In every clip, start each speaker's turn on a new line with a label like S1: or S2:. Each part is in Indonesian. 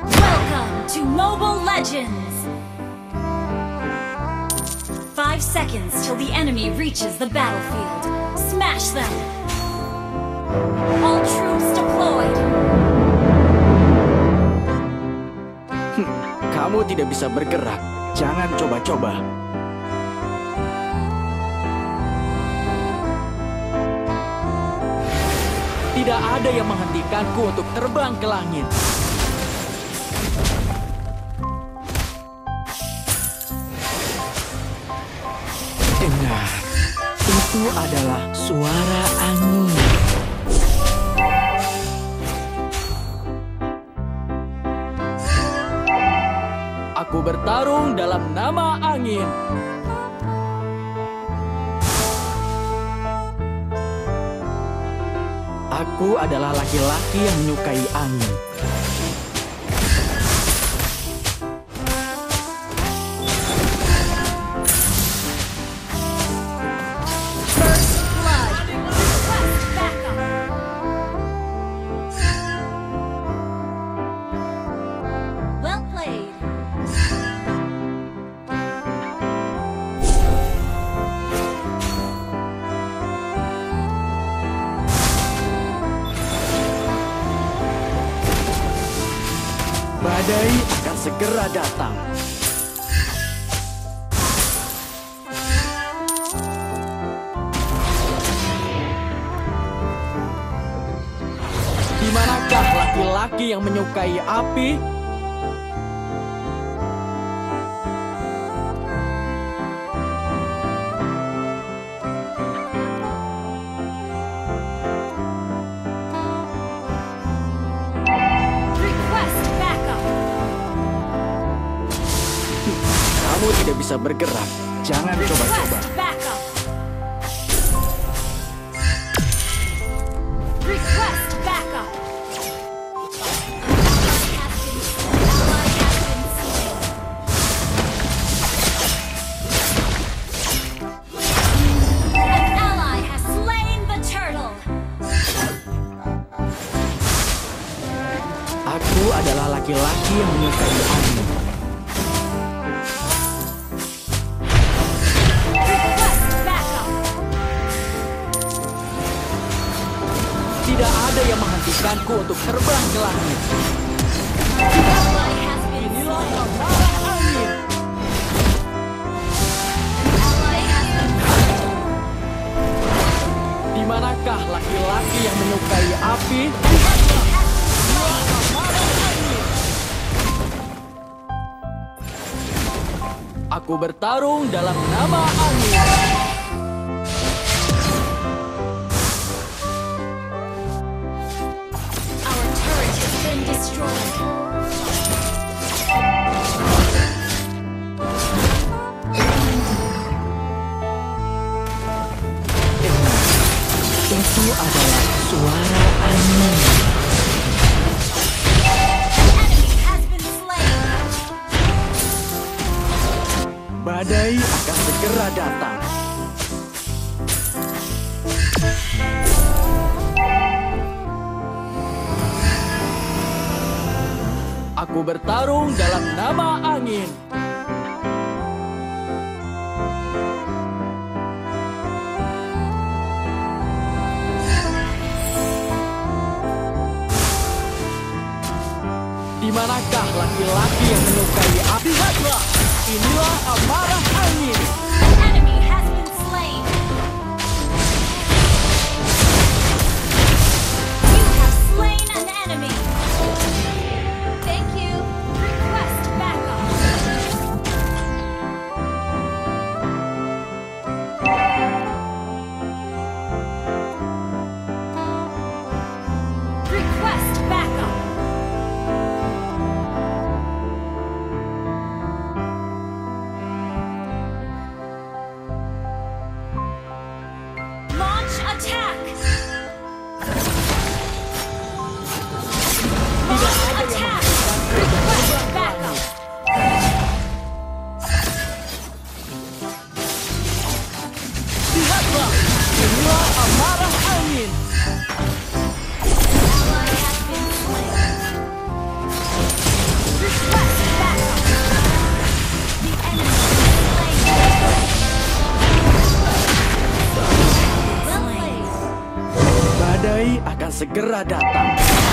S1: Welcome to Mobile Legends! 5 seconds till the enemy reaches the battlefield. Smash them! All troops deployed!
S2: Kamu tidak bisa bergerak. Jangan coba-coba. Tidak ada yang menghentikanku untuk terbang ke langit. Dengar, itu adalah suara angin. Aku bertarung dalam nama angin. Aku adalah laki-laki yang menyukai angin.
S1: First blood! Request backup! Well played!
S2: Badai akan segera datang. Di manakah laki-laki yang menyukai api?
S1: Request backup!
S2: Kamu tidak bisa bergerak. Jangan coba-coba.
S1: Request backup! Request backup! Ally has been slain. An ally has slain the turtle.
S2: Aku adalah laki-laki yang menyukai angin.
S1: Request backup!
S2: Tidak ada yang menghentikanku untuk terbang ke langit.
S1: Ally has been
S2: Inilah
S1: slain.
S2: amarah angin.
S1: Ally has been slain.
S2: Di manakah laki-laki yang menyukai api? Aku bertarung dalam nama angin.
S1: Our turret has been destroyed.
S2: Dengar, itu adalah suara angin.
S1: Enemy has been slain.
S2: Badai akan segera datang. Aku bertarung dalam nama angin. Di manakah laki-laki yang menyukai api? Lihatlah, inilah amarah angin.
S1: Enemy has been slain. You have slain an enemy. Thank you. Request backup. Request backup.
S2: segera datang.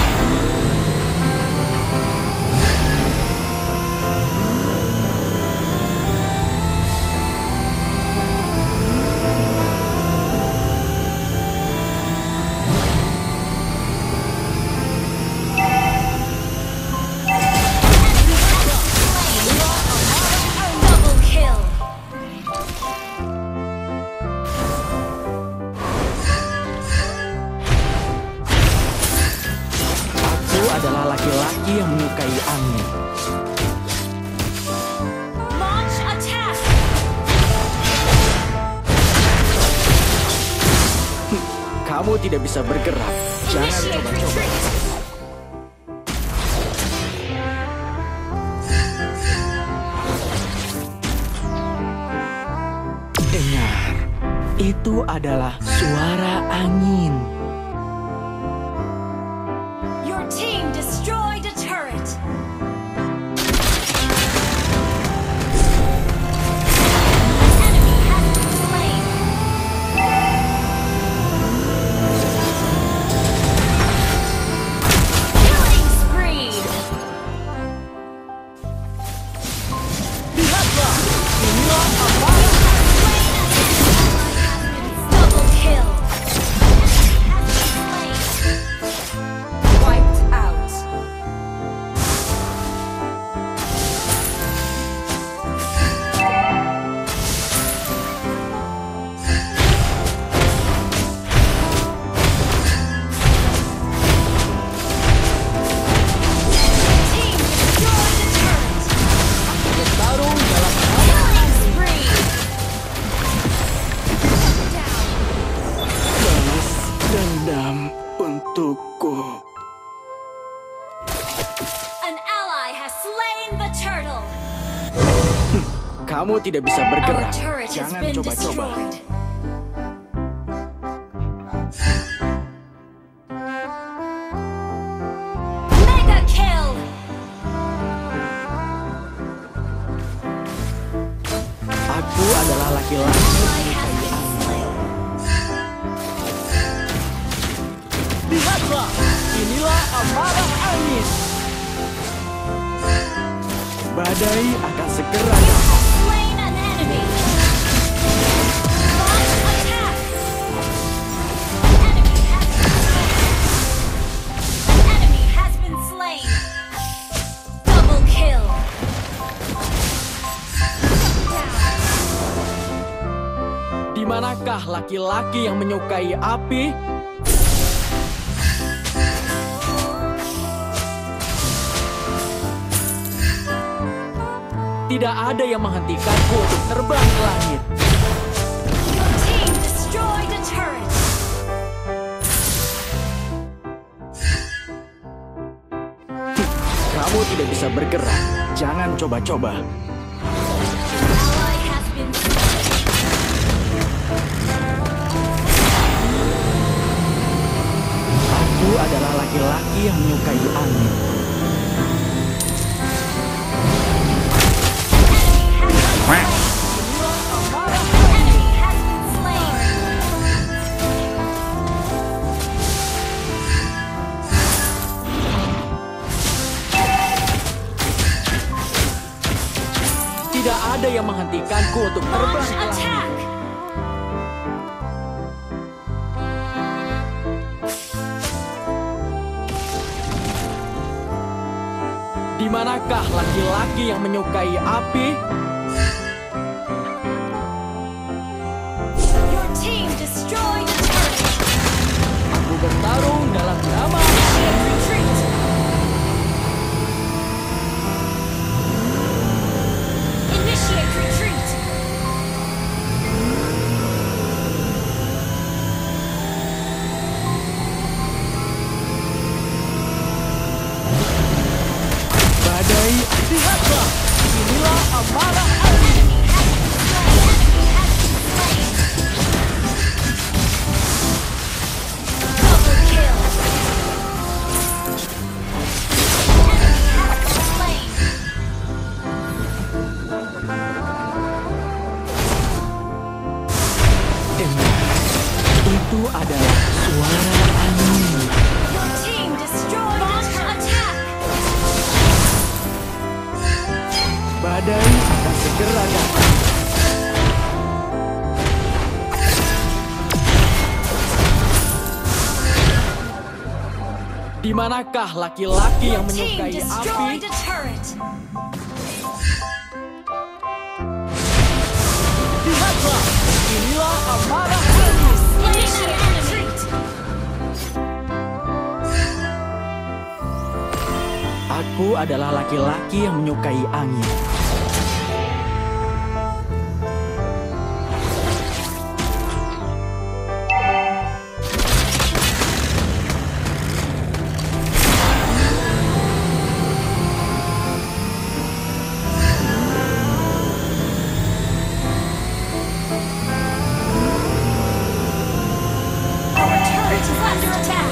S1: Double kill.
S2: Aku adalah laki-laki yang menyukai angin.
S1: Launch attack.
S2: Kamu tidak bisa bergerak. Jangan
S1: Initiate
S2: coba-coba.
S1: retreat.
S2: Dengar, itu adalah suara angin.
S1: Your team destroyed a turret. Enemy has been slain. Killing spree.
S2: Lihatlah, inilah amarah.
S1: Double kill. Enemy has been slain. Wiped out. Team destroyed a turret.
S2: Bertarung dalam
S1: Killing spree. Down.
S2: balas dendam untukku.
S1: An ally has slain the turtle.
S2: Kamu tidak bisa
S1: Our
S2: bergerak.
S1: turret has
S2: Jangan
S1: been
S2: coba-coba.
S1: destroyed. Mega kill.
S2: Aku adalah laki-laki yang
S1: Ally has
S2: menyukai
S1: been
S2: angin.
S1: slain.
S2: Lihatlah, inilah amarah angin. Badai akan segera
S1: You
S2: datang.
S1: have slain an enemy. Launch attack. Enemy has been slain. Double kill. Down.
S2: Di manakah laki-laki yang menyukai api? Tidak ada yang menghentikanku untuk terbang ke langit.
S1: Your team destroyed a turret.
S2: Kamu tidak bisa bergerak. Jangan coba-coba.
S1: Ally has been slain.
S2: Aku adalah laki-laki yang menyukai angin.
S1: Enemy has been slain.
S2: Tidak ada yang menghentikanku untuk terbang
S1: Launch
S2: ke langit.
S1: attack.
S2: Di manakah laki-laki yang menyukai api?
S1: Your team destroyed a turret.
S2: Aku bertarung dalam nama.
S1: Retreat. Initiate retreat.
S2: Badai, lihatlah, inilah amarah angin.
S1: Double kill. Enemy has been slain.
S2: Dengar, itu adalah suara angin.
S1: Your
S2: Badai akan segera datang. Di manakah laki-laki yang
S1: Team
S2: menyukai
S1: destroyed
S2: api?
S1: a turret.
S2: Lihatlah, inilah amarah.
S1: Initiate retreat.
S2: Aku adalah laki-laki yang menyukai angin.
S1: Our turret is under attack.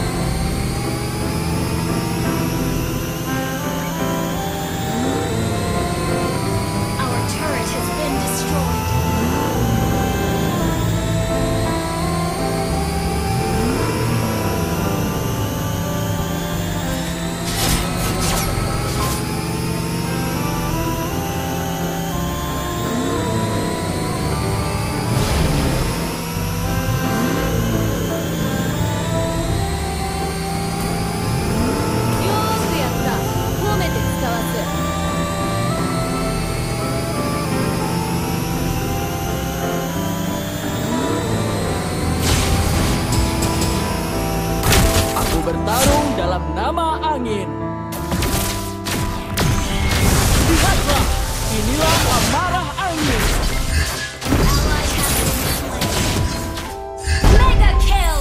S1: Our turret has been destroyed.
S2: Aku bertarung dalam nama angin. Lihatlah, inilah amarah angin.
S1: Ally has been slain. Mega kill.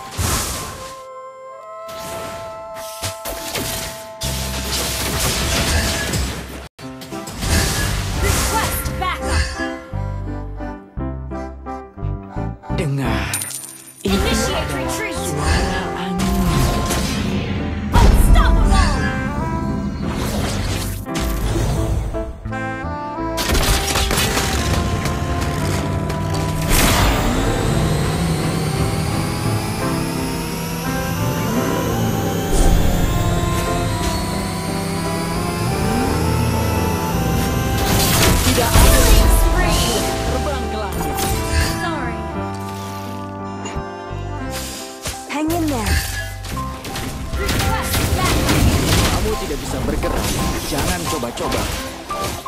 S1: Request backup.
S2: Dengar, itu
S1: Initiate retreat.
S2: suara angin.
S1: Unstoppable.
S2: Tidak ada
S1: Killing spree.
S2: terbang ke langit.
S1: Sorry. Hang in there. Request backup.
S2: Kamu tidak bisa bergerak. Jangan coba-coba.